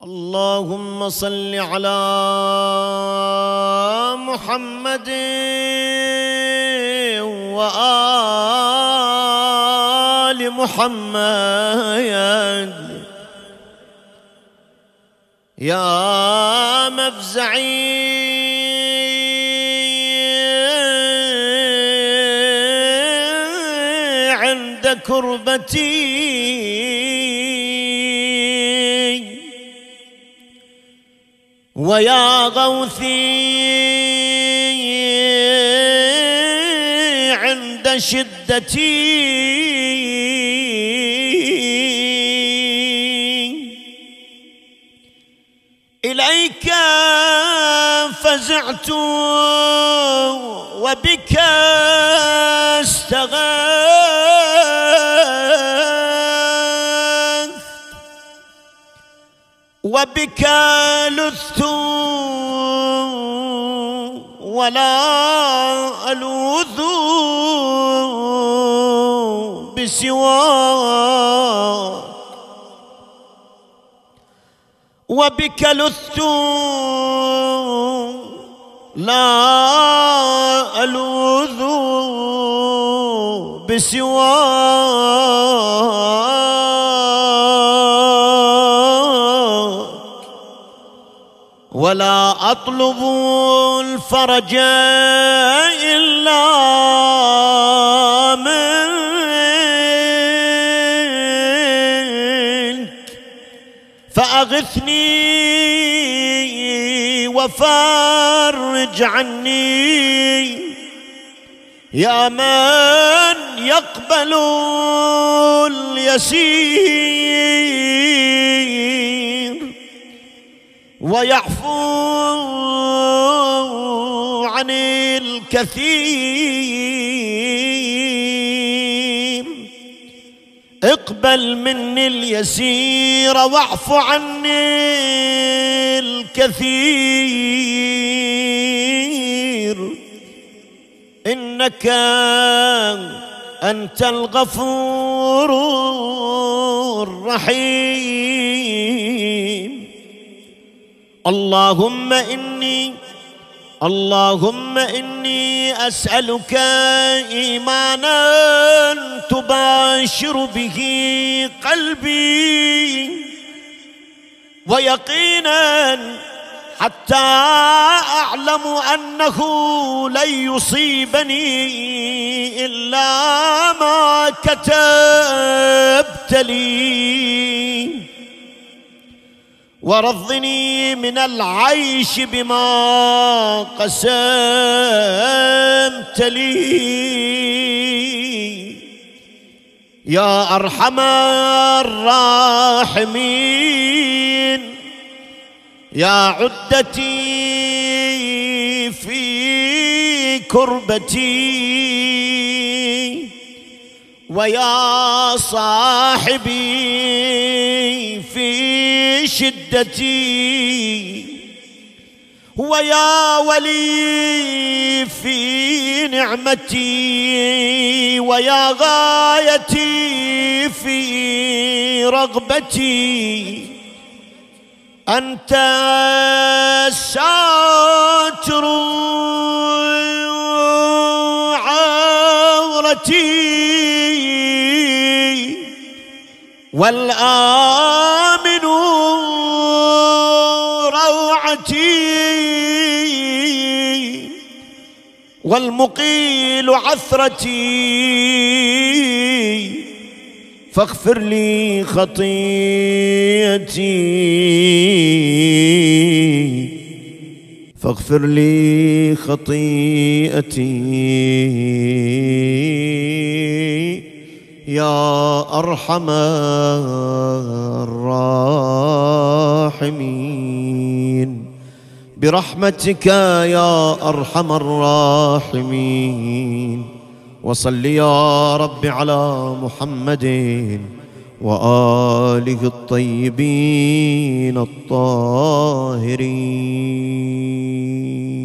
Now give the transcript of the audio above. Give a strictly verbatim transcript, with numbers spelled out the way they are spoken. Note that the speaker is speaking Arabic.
اللهم صل على محمد وآل محمد يا مفزعي عند كربتي ويا غوثي عند شدتي إليك فزعت وبك استغاث وبك لثت ولا ألوذ بسواك وبك لثت لا ألوذ بسواك ولا أطلب الفرج إلا منك فأغثني وفرج عني يا من يقبل اليسير ويعفو عن الكثير اقبل مني اليسير واعف عني الكثير إنك أنت الغفور الرحيم اللهم إني اللهم إني أسألك إيمانا تباشر به قلبي ويقينا حتى أعلم أنه لن يصيبني إلا ما كتبت لي ورضني من العيش بما قسمت لي يا أرحم الراحمين يا عدتي في كربتي ويا صاحبي في شدتي ويا ولي في نعمتي ويا غايتي في رغبتي أنت الساتر عورتي والآمن روعتي والمقيل عثرتي فاغفر لي خطيئتي فاغفر لي خطيئتي يا أرحم الراحمين برحمتك يا أرحم الراحمين وصل يا رب على محمد وآله الطيبين الطاهرين.